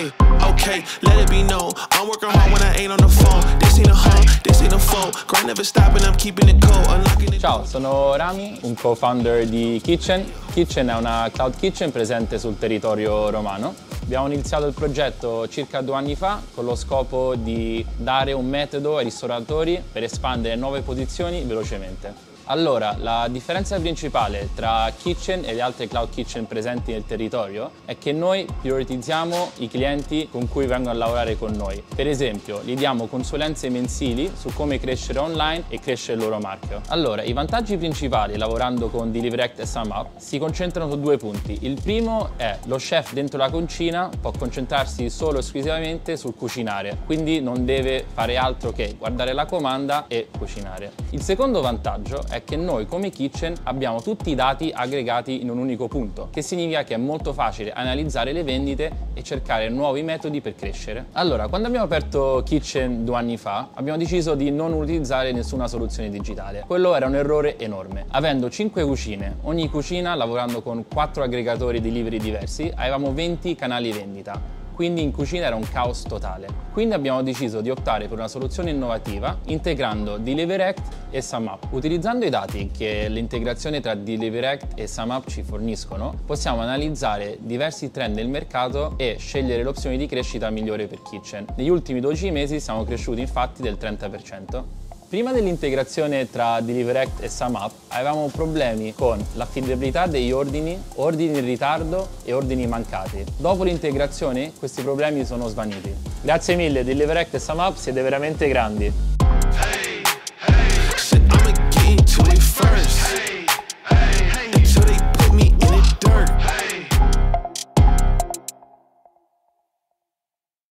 Ay, okay, let it be known. I'm working hard when I ain't on the phone. This ain't a home, this ain't a foe. Grind never stopping, I'm keeping it cold. Unlocking it. Ciao, sono Rami, un co-founder di Kitchen. Kitchen è una cloud kitchen presente sul territorio romano. Abbiamo iniziato il progetto circa 2 anni fa con lo scopo di dare un metodo ai ristoratori per espandere nuove posizioni velocemente. Allora, la differenza principale tra Kitchen e le altre cloud kitchen presenti nel territorio è che noi prioritizziamo i clienti con cui vengono a lavorare con noi. Per esempio, gli diamo consulenze mensili su come crescere online e crescere il loro marchio. Allora, i vantaggi principali lavorando con DeliveryAct e SumUp si concentrano su 2 punti. Il primo è lo chef dentro la cucina può concentrarsi solo e esclusivamente sul cucinare, quindi non deve fare altro che guardare la comanda e cucinare. Il secondo vantaggio è che noi come Kitchen abbiamo tutti i dati aggregati in un unico punto, che significa che è molto facile analizzare le vendite e cercare nuovi metodi per crescere. Allora, quando abbiamo aperto Kitchen 2 anni fa, abbiamo deciso di non utilizzare nessuna soluzione digitale. Quello era un errore enorme. Avendo 5 cucine, ogni cucina lavorando con 4 aggregatori delivery diversi, avevamo 20 canali vendita. Quindi in cucina era un caos totale. Quindi abbiamo deciso di optare per una soluzione innovativa integrando DeliveryAct e SumUp. Utilizzando i dati che l'integrazione tra DeliveryAct e SumUp ci forniscono, possiamo analizzare diversi trend del mercato e scegliere l'opzione di crescita migliore per Kitchen. Negli ultimi 12 mesi siamo cresciuti infatti del 30%. Prima dell'integrazione tra DeliveryAct e SumUp avevamo problemi con l'affidabilità degli ordini, ordini in ritardo e ordini mancati. Dopo l'integrazione questi problemi sono svaniti. Grazie mille DeliveryAct e SumUp, siete veramente grandi!